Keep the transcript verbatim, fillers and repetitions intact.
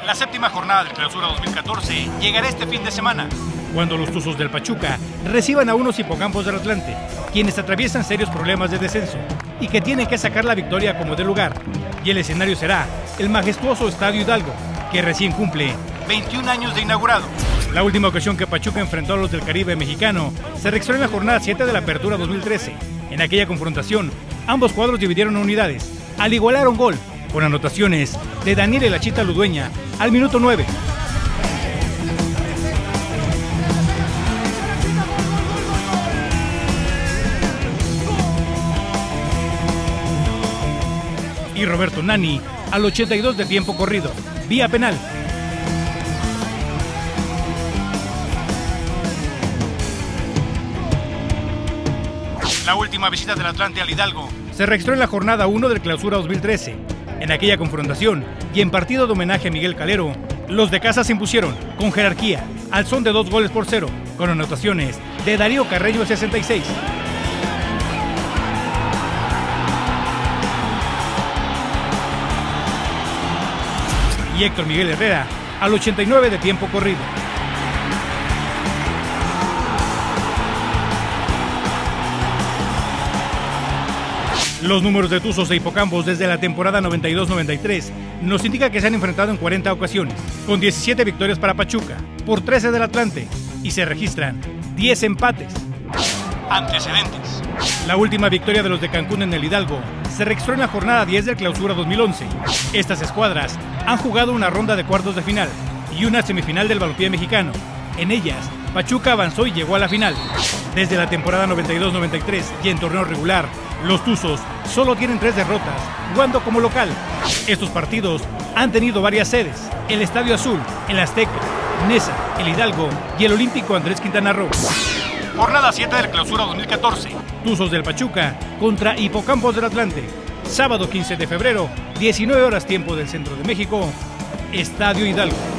La séptima jornada del Clausura dos mil catorce llegará este fin de semana, cuando los Tuzos del Pachuca reciban a unos Hipocampos del Atlante, quienes atraviesan serios problemas de descenso y que tienen que sacar la victoria como de lugar. Y el escenario será el majestuoso Estadio Hidalgo, que recién cumple veintiún años de inaugurado. La última ocasión que Pachuca enfrentó a los del Caribe mexicano se registró en la jornada siete de la Apertura dos mil trece. En aquella confrontación, ambos cuadros dividieron unidades, al igualaron gol, con anotaciones de Daniel El Achita Ludueña al minuto nueve. Y Roberto Nani al ochenta y dos de tiempo corrido, vía penal. La última visita del Atlante al Hidalgo se registró en la jornada uno del Clausura dos mil trece. En aquella confrontación y en partido de homenaje a Miguel Calero, los de casa se impusieron con jerarquía al son de dos goles por cero, con anotaciones de Darío Carreño al sesenta y seis. Y Héctor Miguel Herrera al ochenta y nueve de tiempo corrido. Los números de Tuzos e Hipocampos desde la temporada noventa y dos noventa y tres nos indica que se han enfrentado en cuarenta ocasiones, con diecisiete victorias para Pachuca, por trece del Atlante, y se registran diez empates. Antecedentes. La última victoria de los de Cancún en el Hidalgo se registró en la jornada diez del Clausura dos mil once. Estas escuadras han jugado una ronda de cuartos de final y una semifinal del balompié mexicano. En ellas, Pachuca avanzó y llegó a la final. Desde la temporada noventa y dos noventa y tres y en torneo regular, los Tuzos solo tienen tres derrotas, jugando como local. Estos partidos han tenido varias sedes: el Estadio Azul, el Azteca, Nesa, el Hidalgo y el Olímpico Andrés Quintana Roo. Jornada siete del Clausura dos mil catorce. Tuzos del Pachuca contra Hipocampos del Atlante. Sábado quince de febrero, diecinueve horas tiempo del centro de México, Estadio Hidalgo.